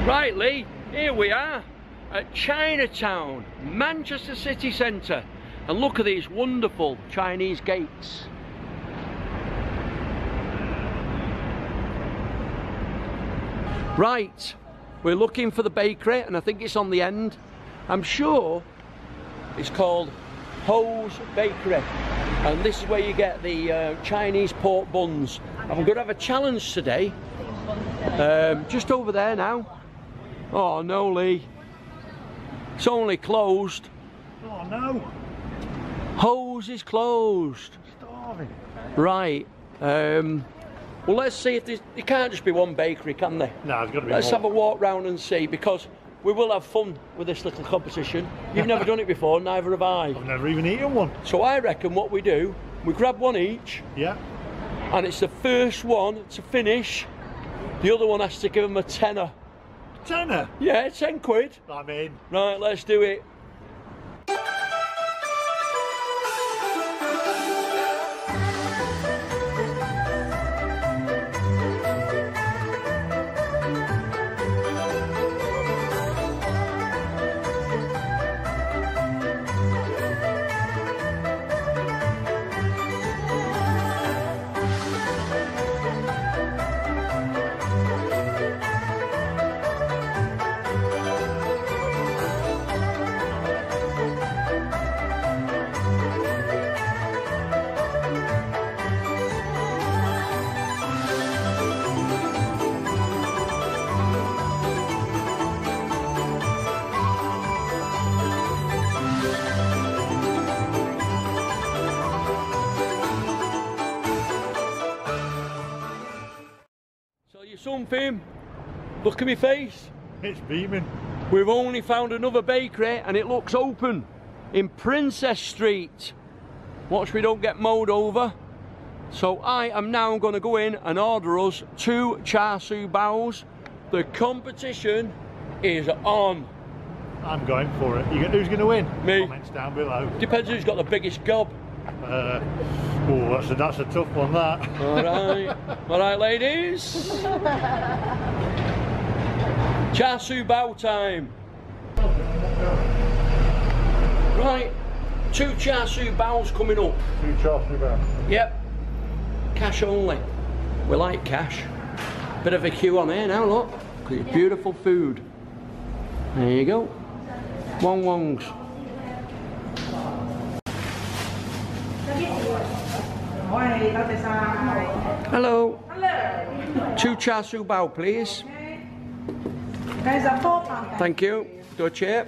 Right, Lee, here we are at Chinatown, Manchester city centre, and look at these wonderful Chinese gates. Right, we're looking for the bakery, and I think it's on the end. I'm sure it's called Ho's Bakery, and this is where you get the Chinese pork buns. I'm going to have a challenge today, just over there now. Oh no, Lee, it's only closed. Oh no, Ho's is closed. starving. Right, well, let's see if there's, it can't just be one bakery, can there? No, it's got to be Let's more. have a walk round and see, because we will have fun with this little competition. You've never done it before, neither have I. I've never even eaten one. So I reckon what we do, we grab one each, Yeah. and it's the first one to finish. The other one has to give them a tenner. Tenner. Yeah, 10 quid. I'm in. Right, let's do it. Tell you something, look at my face. It's beaming. We've only found another bakery and it looks open in Princess Street. Watch we don't get mowed over. So I am now going to go in and order us 2 Cha Sui Baos. The competition is on. I'm going for it. Who's going to win? Me. Comments down below. Depends who's got the biggest gob. Oh, that's a tough one, that. All right, ladies. Cha Sui Bao time. Right, 2 Cha Sui Baos coming up. 2 Cha Sui Bao. Yep, cash only. We like cash. Bit of a queue on here now, look. It's beautiful food. There you go. Wong wongs. Hello. Hello. 2 Cha Sui Bao, please. Guys, a £4. Thank you. Do a chip.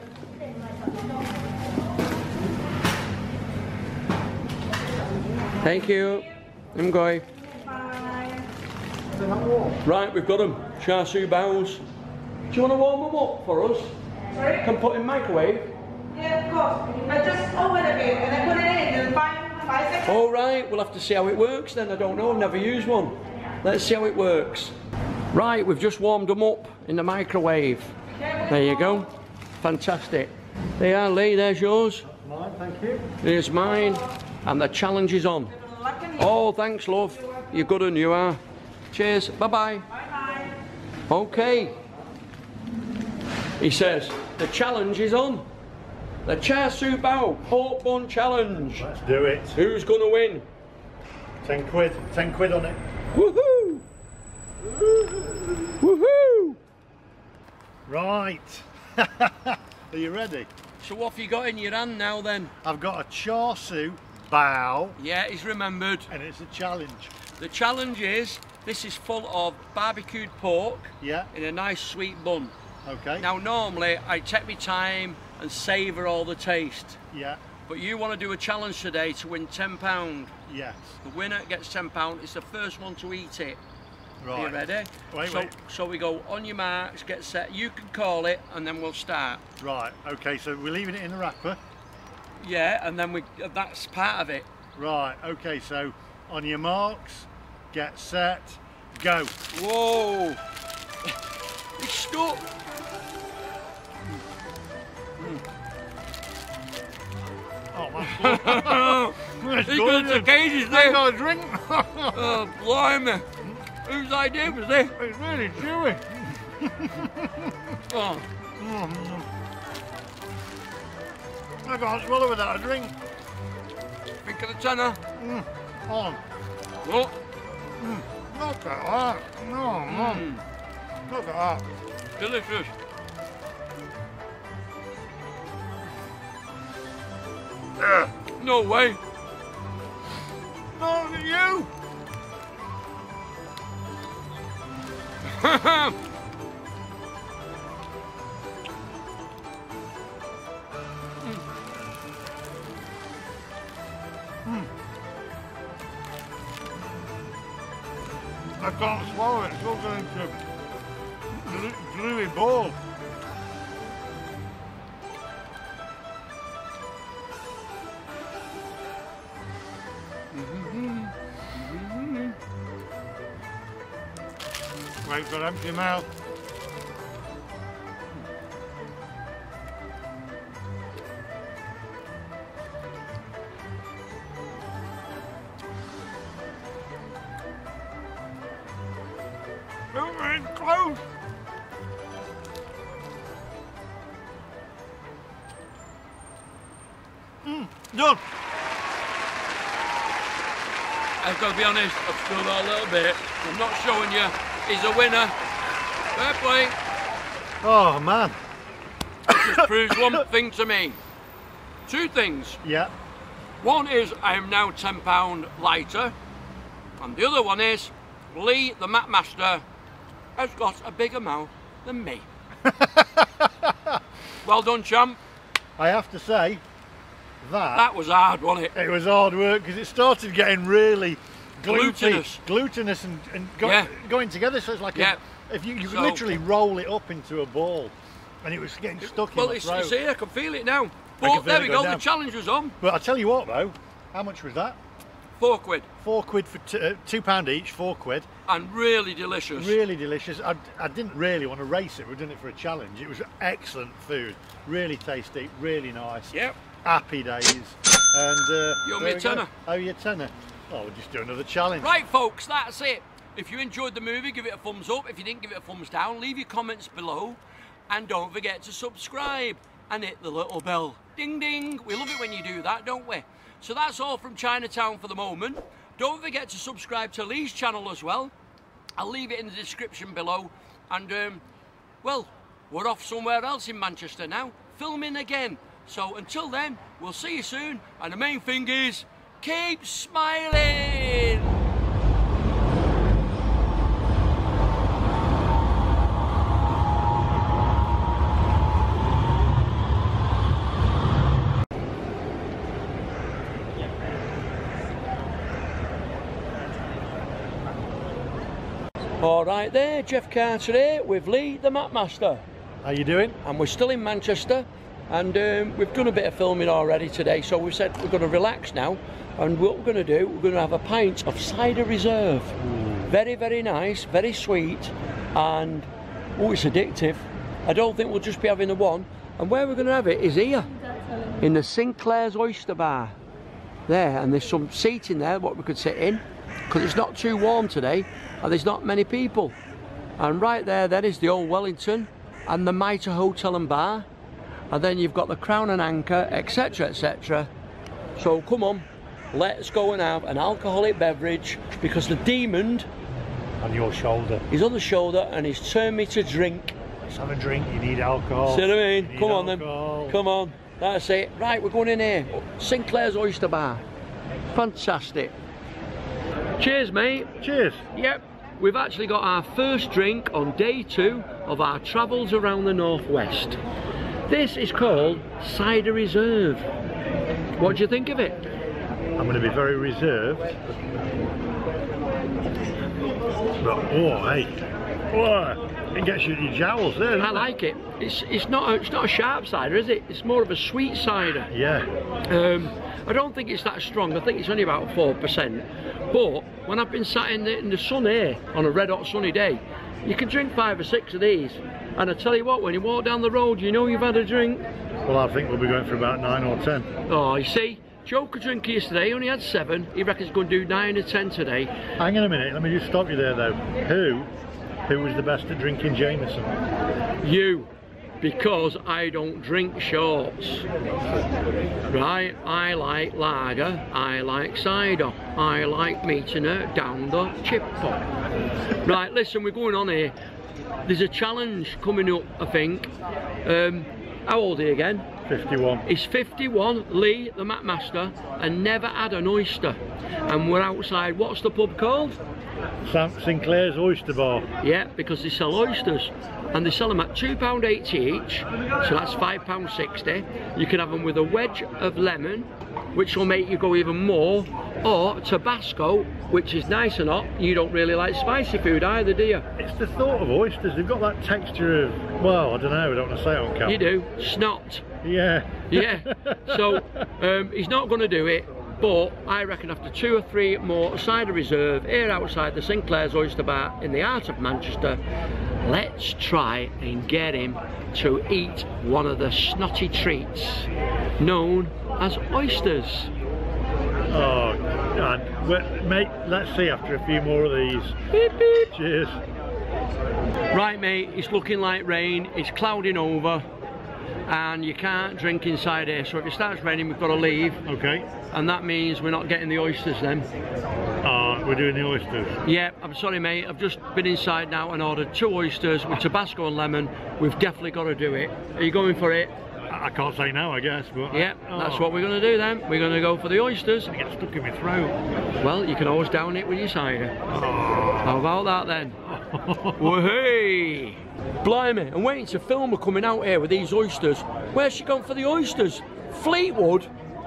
Thank you. I'm going. Bye. Right, we've got them. Cha Sui Baos. Do you want to warm them up for us? Sorry? Can put in microwave? Yeah, of course. I just open a bit and then put it in and 5 seconds. All right, we'll have to see how it works then. I don't know, I've never used one. Let's see how it works. Right, we've just warmed them up in the microwave. There you go. Fantastic. There you are, Lee, there's yours. Mine, thank you. There's mine. And the challenge is on. Oh, thanks, love. You're good and you are. Cheers. Bye-bye. Bye-bye. Okay. He says, the challenge is on. The Cha Sui Bao pork bun challenge. Let's do it. Who's going to win? 10 quid. 10 quid on it. Woohoo! Woohoo! Right. Are you ready? So what have you got in your hand now then? I've got a Cha Sui Bao, Yeah, he's remembered. and it's a challenge. The challenge is, this is full of barbecued pork Yeah. in a nice sweet bun. Okay. Now normally I take my time and savour all the taste. Yeah. But you want to do a challenge today to win £10. Yes. The winner gets £10. It's the first one to eat it. Right. Are you ready? Wait. So we go on your marks, get set. You can call it, and then we'll start. Right. Okay. So we're leaving it in the wrapper. Yeah, and then that's part of it. Right. Okay. So on your marks, get set, go. Whoa! It's stuck. Oh, that's It's going to cages I there. got a drink. Oh, blimey. Whose idea was this? It's really chewy. Oh. I can't swallow without a drink. Think of the tenner. Oh, Oh. look at that. No, look at that. Delicious. No way. No, look at you. I can't swallow it. It's all going to gluey ball. Wait for empty mouth. Oh, it's close. Done. I've got to be honest, I've screwed out a little bit. I'm not showing you. He's a winner. Fair play. Oh man. It just proves one thing to me. Two things. Yeah. One is I am now £10 lighter. And the other one is Lee, the MacMaster, has got a bigger mouth than me. Well done, champ. I have to say, That was hard, wasn't it? it was hard work because it started getting really Glutinous. glutinous and going together. So it's like if you could literally roll it up into a ball, and it was getting stuck in my throat. It's here, I can feel it now. But there we go, the challenge was on. But I'll tell you what though, how much was that? £4. £4 for £2 each, £4. And really delicious. Really delicious. I didn't really want to race it. We're doing it for a challenge. It was excellent food. Really tasty. Really nice. Yep. Happy days. And you owe me a tenner. Oh, your tenner. Oh, we'll just do another challenge. Right, folks, that's it. If you enjoyed the movie, give it a thumbs up. If you didn't, give it a thumbs down. Leave your comments below. And don't forget to subscribe and hit the little bell. Ding, ding. We love it when you do that, don't we? So that's all from Chinatown for the moment. Don't forget to subscribe to Lee's channel as well. I'll leave it in the description below. And, well, we're off somewhere else in Manchester now, filming again. So until then, we'll see you soon. And the main thing is, keep smiling! All right there, Geoff Carter here with Lee, the MacMaster. How you doing? And we're still in Manchester, and we've done a bit of filming already today, so we said we're going to relax now, and what we're going to do, we're going to have a pint of cider reserve. Very, very nice, very sweet, and oh, it's addictive. I don't think we'll just be having the one, and where we're going to have it is here, in the Sinclair's Oyster Bar. There, and there's some seating there, what we could sit in, because it's not too warm today, and there's not many people. And right there then is the old Wellington and the Mitre Hotel and Bar, and then you've got the Crown and Anchor, etc, etc. So come on, let's go and have an alcoholic beverage, because the demon On your shoulder. is on the shoulder and he's turned me to drink. Let's have a drink, you need alcohol. See what I mean? You Come on need then, alcohol. come on, that's it. Right, we're going in here, Sinclair's Oyster Bar. Fantastic. Cheers, mate. Cheers. Yep, we've actually got our first drink on day 2 of our travels around the northwest. This is called Cider Reserve. What do you think of it? I'm going to be very reserved. But oh, hey, oh, it gets you in your jowls there. I like it. It's not a sharp cider, is it? It's more of a sweet cider. Yeah. I don't think it's that strong. I think it's only about 4%. But when I've been sat in the sun here on a red hot sunny day, you can drink 5 or 6 of these. And I tell you what, when you walk down the road, you know you've had a drink. Well, I think we'll be going for about 9 or 10. Oh, you see, Joe could drink yesterday, he only had 7. He reckons he's going to do 9 or 10 today. Hang on a minute, let me just stop you there though. Who Who was the best at drinking Jameson? You, because I don't drink shorts. Right, I like lager, I like cider, I like meeting her down the chip pot. Right, listen, we're going on here. There's a challenge coming up, I think. How old are you again? 51. He's 51, Lee, the MacMaster, and never had an oyster. And we're outside, what's the pub called? Sinclair's Oyster Bar. Yeah, because they sell oysters. And they sell them at £2.80 each, so that's £5.60. You can have them with a wedge of lemon, which will make you go even more, or Tabasco, which is nice and hot. You don't really like spicy food either, do you? It's the thought of oysters. They've got that texture of, well, I don't know, I don't want to say it on camera. You do. Snot. Yeah. Yeah. So, he's not going to do it, but I reckon after 2 or 3 more cider reserve here outside the Sinclair's Oyster Bar in the heart of Manchester, let's try and get him to eat one of the snotty treats known as oysters. Oh, God. Well, mate, let's see after a few more of these. Beep, beep. Cheers. Right, mate, it's looking like rain, it's clouding over, and you can't drink inside here, so if it starts raining we've got to leave. Okay. And that means we're not getting the oysters then. We're doing the oysters. Yeah, I'm sorry mate, I've just been inside now and ordered 2 oysters with Tabasco and lemon. We've definitely got to do it. Are you going for it? I can't say no, I guess, but... Yeah, that's what we're going to do then. We're going to go for the oysters. I get stuck in my throat. Well, you can always down it with your cider. Oh. How about that then? Woohoo! Blimey, I'm waiting to film her coming out here with these oysters. Where's she gone for the oysters? Fleetwood?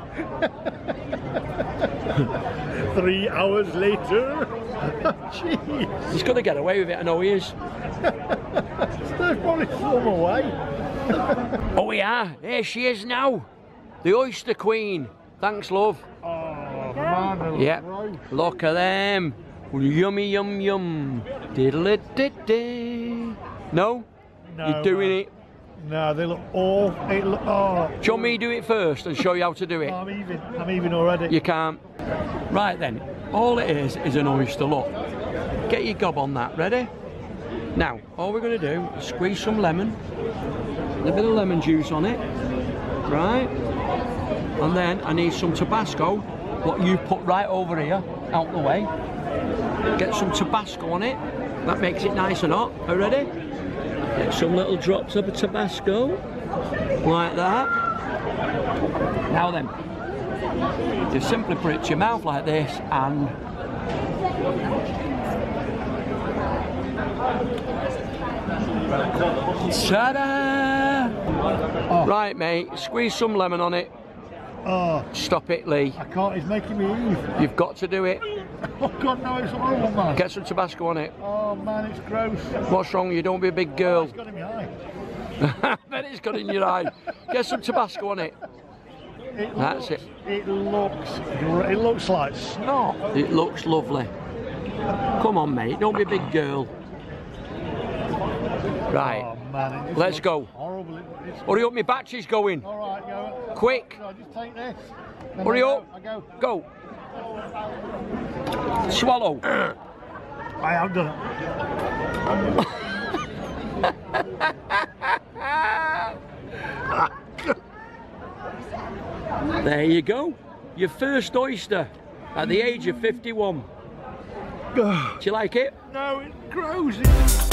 3 hours later. Jeez. He's going to get away with it, I know he is. There's probably some away. Oh yeah, here she is now. The oyster queen. Thanks, love. Oh, man. Yeah, look at them. Yummy, yum, yum. Diddle-it-did-day. No? No, You're doing it? No, they look all... Oh. Do you want me to do it first and show you how to do it? I'm even already. You can't. Right then, all it is an oyster, look. Get your gob on that, ready? Now, all we're going to do is squeeze some lemon, a bit of lemon juice on it, right? And then I need some Tabasco, what you put right over here, out the way. Get some Tabasco on it, that makes it nice and hot. Are you ready? Get some little drops of Tabasco, like that. Now then, just simply put it to your mouth like this and... Ta-da! Oh. Right, mate, squeeze some lemon on it. Oh. Stop it, Lee. I can't, it's making me eat. You've got to do it. Oh God, no, it's horrible, man. Get some Tabasco on it. Oh man, it's gross. What's wrong? You don't be a big girl. It's got in my eye. I bet it's got in your eye. Get some Tabasco on it. That's it. It looks like snot. It looks lovely. Come on, mate. Don't be a big girl. Right. Oh man, it let's go. Horrible. Hurry up, my battery's going. All right, go. Quick. No, just take this. Hurry up. I go. Go. Swallow. I have done it. There you go. Your first oyster at the age of 51. Do you like it? No, it's gross.